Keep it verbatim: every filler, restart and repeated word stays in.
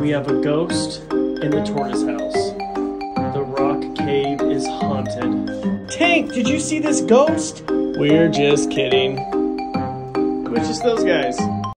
We have a ghost in the tortoise house. The rock cave is haunted. Tank, did you see this ghost? We're just kidding. It was just those guys.